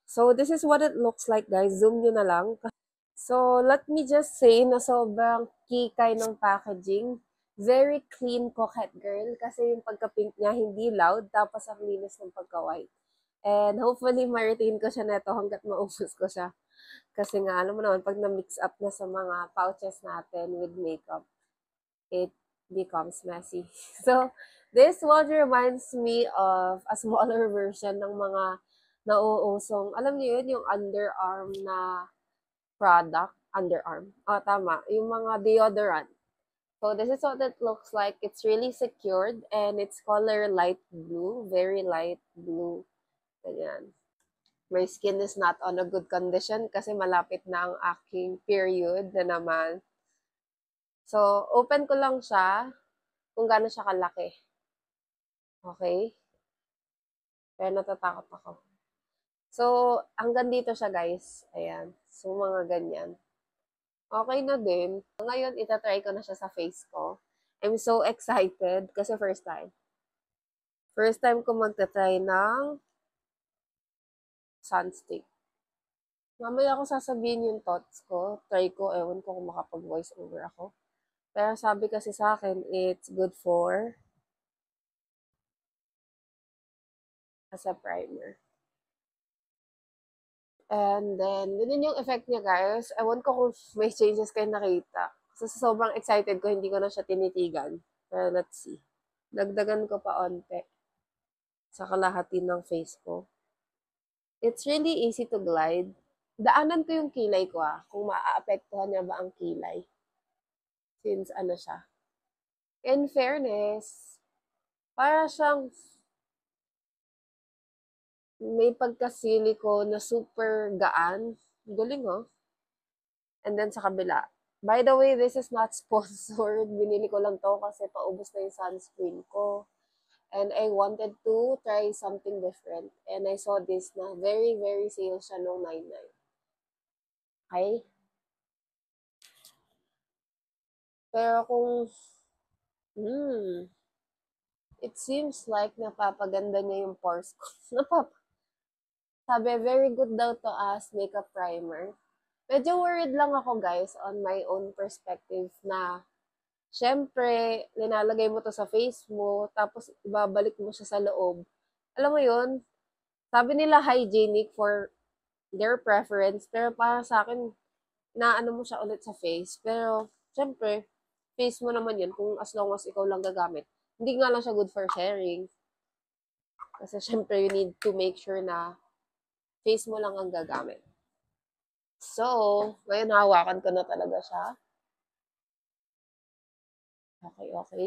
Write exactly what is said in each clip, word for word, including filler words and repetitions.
So, this is what it looks like, guys. Zoom nyo na lang. So, let me just say na sobrang kikay ng packaging. Very clean coquette girl. Kasi yung pagka-pink niya, hindi loud. Tapos, ang linis ng pagka-white. And hopefully, ma-retain ko siya neto hanggat maubos ko siya. Kasi nga, alam mo naman, pag na-mix up na sa mga pouches natin with makeup, it becomes messy. So, this one reminds me of a smaller version ng mga nauusong, alam niyo yun, yung underarm na product, underarm. Oh, tama. Yung mga deodorant. So, this is what it looks like. It's really secured and it's color light blue, very light blue. Ganyan. My skin is not on a good condition kasi malapit na ang aking period na naman. So, open ko lang siya kung gaano siya kalaki. Okay? Pero natatakot ako. So, hanggang dito siya, guys. Ayan. So, mga ganyan. Okay na din. Ngayon, itatry ko na siya sa face ko. I'm so excited kasi first time. First time ko magta-try ng sunstick. Mamaya ako sasabihin yung thoughts ko. Try ko, ewan ko kung makapag-voice over ako. Pero sabi kasi sa akin, it's good for as a primer. And then, ganun yung effect niya, guys. Ewan ko kung may changes kayo nakita. Kasi sobrang excited ko, hindi ko na siya tinitigan. Pero let's see. Dagdagan ko pa onte sa kalahati ng face ko. It's really easy to glide. Daanan ko yung kilay ko ah, kung maaapektuhan niya ba ang kilay. Since ano siya. In fairness, para siyang may pagka-silicone na super gaan. Galing oh. And then sa kabila. By the way, this is not sponsored. Binili ko lang to kasi paubos na yung sunscreen ko. And I wanted to try something different. And I saw this na very, very sale siya nung nine nine. Okay? Pero kung, hmm, it seems like napapaganda niya yung pores ko. Napap Sabi, very good daw to as makeup primer. Medyo worried lang ako, guys, on my own perspective na syempre, linalagay mo to sa face mo, tapos ibabalik mo siya sa loob. Alam mo yun, sabi nila hygienic for their preference, pero para sa akin, naano mo siya ulit sa face. Pero, syempre, face mo naman yun kung as long as ikaw lang gagamit. Hindi nga lang siya good for sharing. Kasi syempre, you need to make sure na face mo lang ang gagamit. So, ngayon hawakan ko na talaga siya. Okay, okay.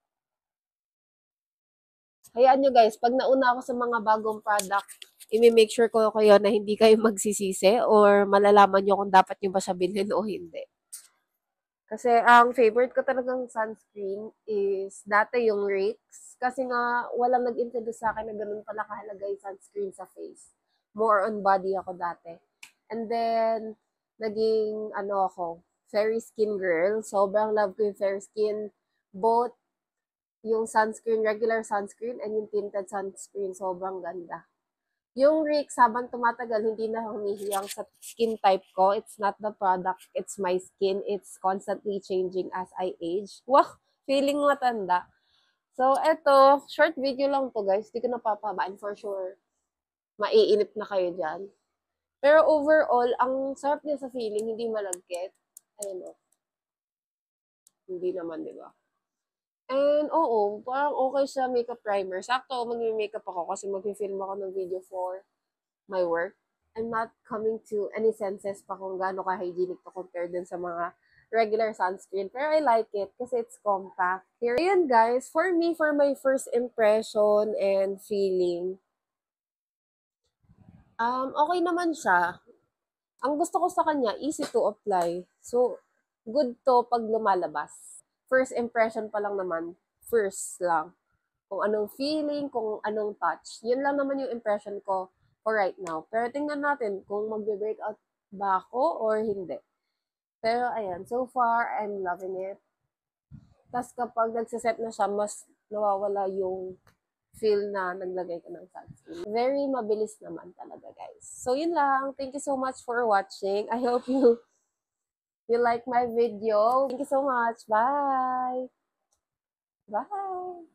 Hayaan nyo guys, pag nauna ako sa mga bagong product, i-make sure ko kayo na hindi kayo magsisisi or malalaman nyo kung dapat nyo ba siya bilhin o hindi. Kasi ang favorite ko talagang sunscreen is dati yung Rix. Kasi nga, walang nag-introduce sa akin na ganun pala kahalaga yung sunscreen sa face. More on body ako dati. And then, naging, ano ako, fairy skin girl. Sobrang love ko yung fairy skin. Both yung sunscreen, regular sunscreen, and yung tinted sunscreen. Sobrang ganda. Yung Rix, habang tumatagal, hindi na humihiyang sa skin type ko. It's not the product, it's my skin. It's constantly changing as I age. Wow, feeling matanda. So, eto, short video lang to guys. Hindi ko napapabaan for sure. Maiinip na kayo dyan. Pero overall, ang sarap niya sa feeling, hindi malagkit. Ayun o. Hindi naman, di ba? And oo, parang okay siya makeup primer. Sakto, mag-makeup ako kasi mag-film ako ng video for my work. I'm not coming to any senses pa kung gaano ka-hygienic to compare din sa mga regular sunscreen. Pero I like it kasi it's compact. Here, ayun guys, for me, for my first impression and feeling, um, okay naman siya. Ang gusto ko sa kanya, easy to apply. So, good to pag lumalabas. First impression pa lang naman, first lang. Kung anong feeling, kung anong touch. Yun lang naman yung impression ko for right now. Pero tingnan natin kung magbe-breakout ba ako or hindi. Pero ayan, so far, I'm loving it. Tapos kapag nagsiset na siya, mas nawawala yung feel na naglagay ka ng sunscreen. Very mabilis naman talaga, guys. So, yun lang. Thank you so much for watching. I hope you you like my video. Thank you so much. Bye! Bye!